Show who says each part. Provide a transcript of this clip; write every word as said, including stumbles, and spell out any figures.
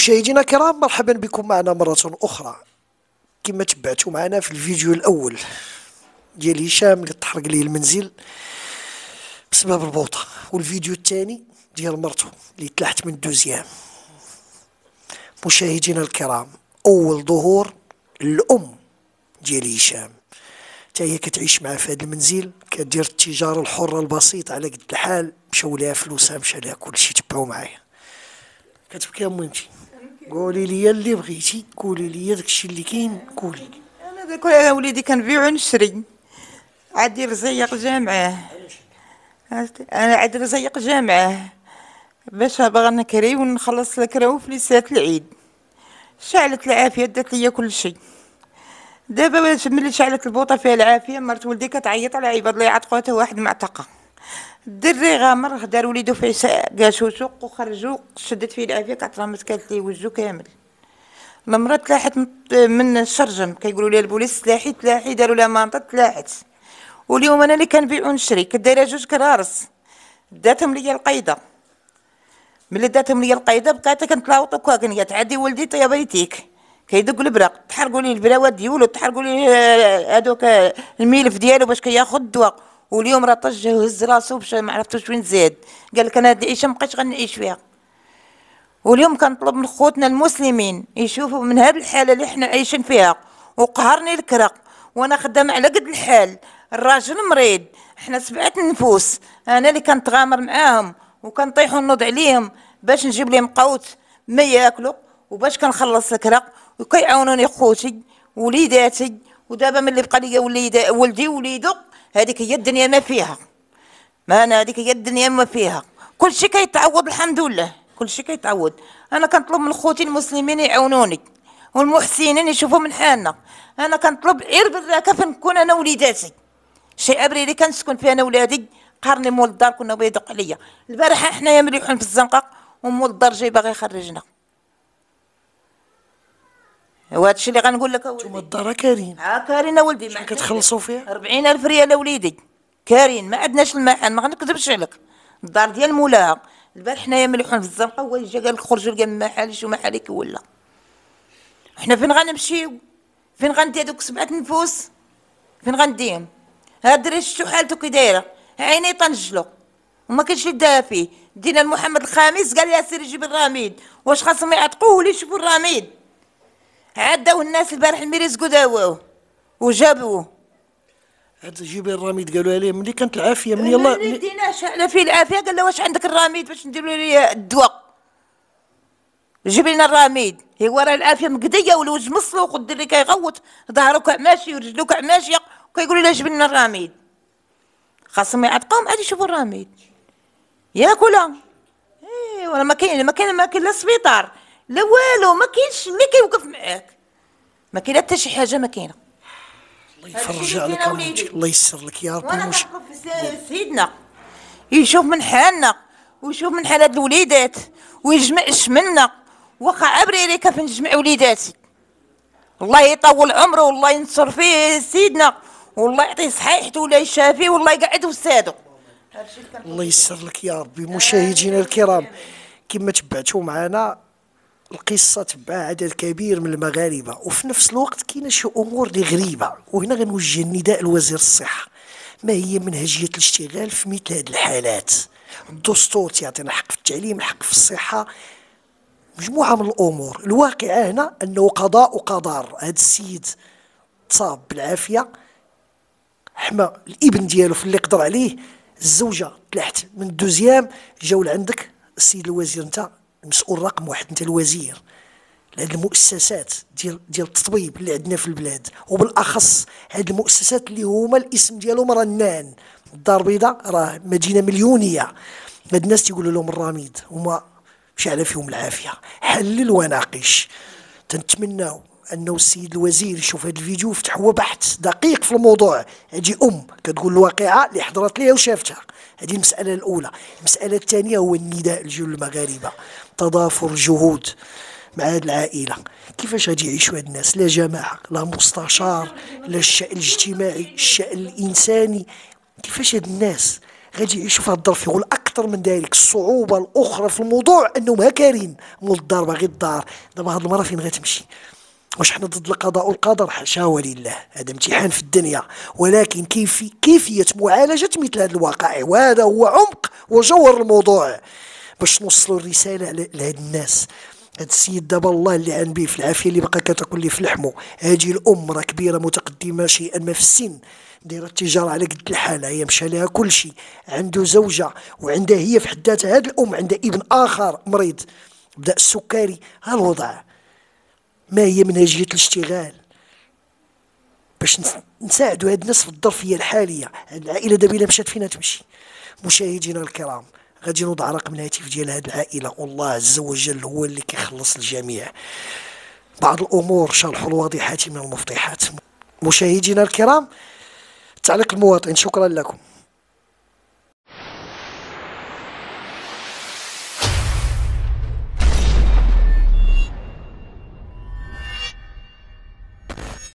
Speaker 1: مشاهدينا الكرام، مرحبا بكم معنا مرة أخرى. كما تبعتوا معنا في الفيديو الأول ديال هشام اللي تحرق ليه المنزل بسبب البوطة، والفيديو الثاني ديال مرته اللي تلحت من دوزيام. مشاهدينا الكرام، أول ظهور الأم ديال هشام، تا هي كتعيش معاه في هذا المنزل، كدير التجارة الحرة البسيطة على قد الحال، مشاو ليها فلوسها، مشى ليها كلشي. تبعوا معايا. كتبكي امو انتي؟ قولي لي اللي بغيتي، قولي لي داكشي اللي كاين، قولي.
Speaker 2: انا داك وليدي كنبيعو ونشري، عادي رزيق جامعه، انا عاد رزيق جامعه باش باغا نكري ونخلص الكرا وفليسات العيد. شعلت العافيه دات ليا كل شيء. دابا ملي شعلت البوطه فيها العافيه، مرت ولدي كتعيط على عباد الله يعتقوا حتى واحد معتقه. الدري غامر دار وليدو في قاشو سوق وخرجو، شدت فيه العافيه كترمت كانت ليه وجهو كامل. المراه تلاحت من الشرجم، كيقولوا لي البوليس تلاحي تلاحي، داروا لها مانطه تلاحت. واليوم انا اللي كنبيع ونشري كدايره جوج كرارس، داتهم ليا القيده. ملي داتهم ليا القيده بقيت كنتلاوط وكاكنيه تعدي ولدي طيا بيتيك كيدق البراق، تحرقوا لي البراوات ديالو، تحرقوا لي هذوك الملف ديالو باش كياخذ الدواء. واليوم راه طج وهز راسو باش ما عرفتوش وين زاد، قال لك انا هاد العيشه مابقيتش غنعيش فيها. واليوم كنطلب من خوتنا المسلمين يشوفوا من هاد الحاله اللي حنا عايشين فيها، وقهرني الكرق وانا خدام على قد الحال، الراجل مريض، حنا سبعه نفوس، انا اللي كنتغامر معاهم وكنطيحوا نوض عليهم باش نجيب لهم قوت ما ياكلوا، وباش كنخلص الكرق، وكيعاونوني خوتي وليداتي. ودابا ملي بقى ليا وليد ولدي وليدو، هذيك هي الدنيا ما فيها، ما انا هذيك هي الدنيا ما فيها. كلشي كيتعوض الحمد لله، كلشي كيتعوض. انا كنطلب من خوتي المسلمين يعاونوني، والمحسنين يشوفوا من حالنا. انا كنطلب غير بالراكه نكون انا وليداتي. شي ابري اللي كنسكن فيه انا ولادي قهرني مول الدار، كنا بغا يدق عليا. البارحه حنايا مليحين في الزنقه ومول الدار جاي باغي يخرجنا. وهذا الشيء اللي غنقول لك اولدي.
Speaker 1: نتوما الدار كارين؟
Speaker 2: ها كارين اولدي.
Speaker 1: شحال كتخلصوا فيها؟
Speaker 2: أربعين ألف ريال اوليدي كارين، ما عندناش المحل، ما غنكذبش عليك. الدار ديال مولاها. البارح حنايا مليحين في الزنقه، هو جا قال لك خرجوا لقى المحل، شو محلك ولا. حنا فين غنمشيو؟ فين غندي هذوك سبعه نفوس؟ فين غنديهم؟ هاد الدري شتو حالته كي دايره، عيني طنجلو وما كاينش اللي داها فيه. دينا لمحمد الخامس قال يا سيري جيب الرميد، واش خاصهم يعتقوه ولا يشوفوا الرميد؟ عاد داو الناس البارح الميريزكو داووه وجابوه.
Speaker 1: عاد جيبي الرميد قالوا عليه ملي كانت العافيه، من يلاه
Speaker 2: ملي ديناه شعله فيه العافيه، قال له واش عندك الرميد باش نديروا ليه الدواء؟ جيب لنا الرميد. هو راه العافيه مقديه والوجه مسلوق والدري كيغوت، ظهرو كعماشي ورجلو كعماشيه، وكيقولوا له جيب لنا الرميد. خاصهم يعتقوهم عاد يشوفوا الرميد ياكلها. ايوا ما كاين ما كاين ما كاين لا سبيطار لا والو، ما كاينش اللي كيوقف معاك، ما كاين حتى شي حاجه ما كاينه.
Speaker 1: الله يفرج عليك امونتي، الله يسر لك يا ربي.
Speaker 2: وانا كنطلب في سيدنا يشوف من حالنا ويشوف من حال هاد الوليدات ويجمع شملنا. واخا عبريري كيف نجمع وليداتي، الله يطول عمره والله ينصر فيه سيدنا، والله يعطيه صحيحته ولا يشافيه والله يقعد وسادو.
Speaker 1: الله يسر لك يا ربي. مشاهدينا الكرام، كما تبعتوا معنا القصه تبعها عدد كبير من المغاربه، وفي نفس الوقت كاينه شي امور اللي غريبه. وهنا غنوجه النداء لوزير الصحه، ما هي منهجيه الاشتغال في مثل هذه الحالات؟ الدستور تيعطينا حق في التعليم، الحق في الصحه، مجموعه من الامور. الواقعه هنا انه قضاء وقدر. هذا السيد تصاب بالعافيه، حما الابن ديالو في اللي قدر عليه، الزوجه تلحت من الدوزيام، جاو لعندك السيد الوزير، انت المسؤول رقم واحد، انت الوزير لهاد المؤسسات ديال ديال التطبيب اللي عندنا في البلاد، وبالاخص هاد المؤسسات اللي هما الاسم ديالهم رنان. الدار البيضاء راه مدينه مليونيه، هاد الناس تيقولوا لهم الرميد، هما مشى على فيهم العافيه. حلل وناقش. تنتمناو انه السيد الوزير يشوف هذا الفيديو ويفتح هو بحث دقيق في الموضوع. هذه ام كتقول الواقعه اللي حضرت ليها وشافتها. هذه المساله الاولى. المساله الثانيه هو النداء لجل المغاربه، تضافر الجهود مع هذه العائله. كيفاش غادي يعيشوا هاد الناس؟ لا جماعه، لا مستشار، لا الشأن الاجتماعي، الشأن الانساني. كيفاش هاد الناس غادي يعيشوا في هذا الظرف. والاكثر من ذلك الصعوبه الاخرى في الموضوع انهم هكارين مول الدار باغي الدار. دابا هاد المراه فين غتمشي؟ واش حنا ضد القضاء والقدر؟ حاشا ولله، هذا امتحان في الدنيا، ولكن كيف كيفيه معالجه مثل هذه الوقائع، وهذا هو عمق وجوهر الموضوع باش نوصلوا الرساله لهاد الناس. هاد السيد دابا الله اللي عن به في العافيه اللي بقى كتاكل ليه في لحمه، هاجي الام راه كبيره متقدمه شيئا ما في السن، دايره التجاره على قد الحاله، هي مشى لها كل شيء، عنده زوجه وعندها هي في حد ذاتها، هاد الام عندها ابن اخر مريض بدا السكري. ها الوضع، ما هي منهجيه الاشتغال باش نساعدوا هاد الناس في الظرفيه الحاليه؟ هاد العائله دابا الا مشات فين تمشي؟ مشاهدينا الكرام، غادي نوضع رقم الهاتف ديال هاد العائله، والله عز وجل هو اللي كيخلص الجميع. بعض الامور شرح الواضحات من المفضحات. مشاهدينا الكرام، تعليق المواطن، شكرا لكم.